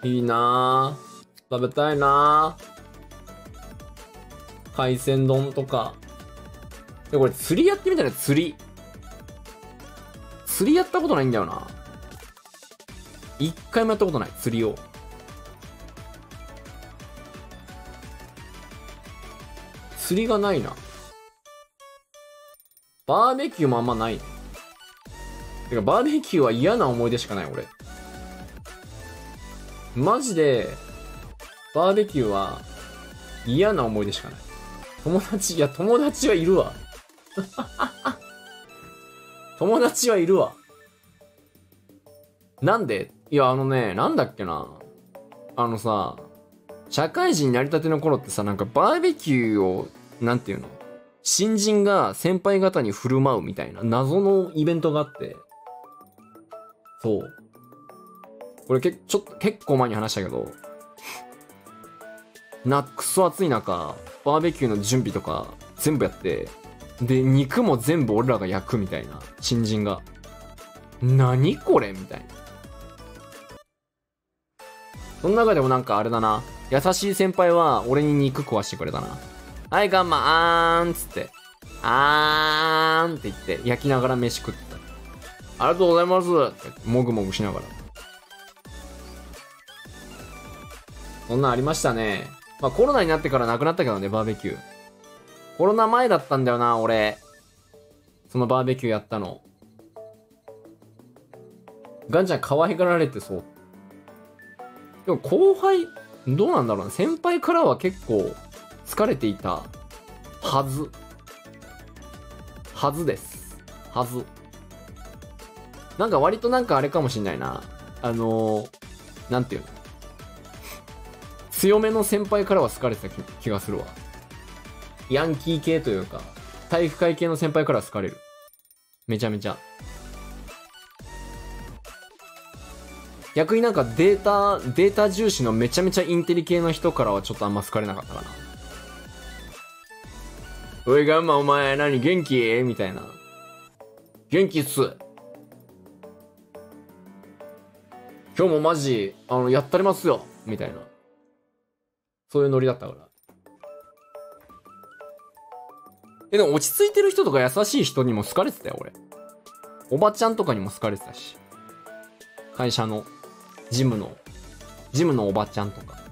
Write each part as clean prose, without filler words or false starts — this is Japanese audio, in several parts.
いいなぁ。食べたいなぁ。海鮮丼とか。これ釣りやってみたら釣り。釣りやったことないんだよな。一回もやったことない、釣りを。釣りがないな。バーベキューもあんまない。てか、バーベキューは嫌な思い出しかない、俺。マジで、バーベキューは嫌な思い出しかない。友達はいるわ。友達はいるわ。なんで？いや、なんだっけな。さ、社会人になりたての頃ってさ、なんかバーベキューを、なんていうの？新人が先輩方に振る舞うみたいな謎のイベントがあって。そう。これ結構前に話したけど、くそ暑い中、バーベキューの準備とか全部やって、で、肉も全部俺らが焼くみたいな、新人が。何これみたいな。その中でもなんかあれだな。優しい先輩は俺に肉食わしてくれたな。はい、ガンマあーんつって。あーんって言って焼きながら飯食ってた。ありがとうございますってもぐもぐしながら。そんなんありましたね。まあコロナになってからなくなったけどね、バーベキュー。コロナ前だったんだよな、俺。そのバーベキューやったの。ガンちゃん可愛がられてそう。でも後輩、どうなんだろうな。先輩からは結構疲れていたはず。はずです。はず。なんか割となんかあれかもしんないな。なんていうの。強めの先輩からは好かれてた気がするわ。ヤンキー系というか、体育会系の先輩からは好かれる。めちゃめちゃ。逆になんかデータ重視のめちゃめちゃインテリ系の人からはちょっとあんま好かれなかったかな。おいガンマお前何元気みたいな。元気っす。今日もマジ、やったりますよみたいな。そういうノリだったから。でも落ち着いてる人とか優しい人にも好かれてたよ、俺。おばちゃんとかにも好かれてたし。会社の、ジムのおばちゃんとか。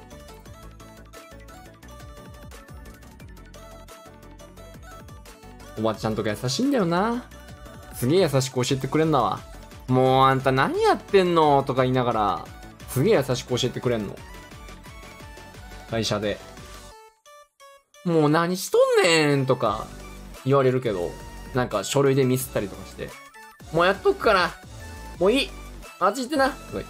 おばちゃんとか優しいんだよな。すげえ優しく教えてくれんだわ。もうあんた何やってんのとか言いながら、すげえ優しく教えてくれんの。会社で。もう何しとんねんとか言われるけど、なんか書類でミスったりとかして、もうやっとくから、もういいあっち行ってなとか言って。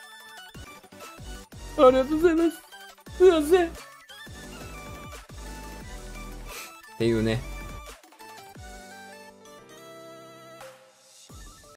ありがとうございます。すいません。っていうね。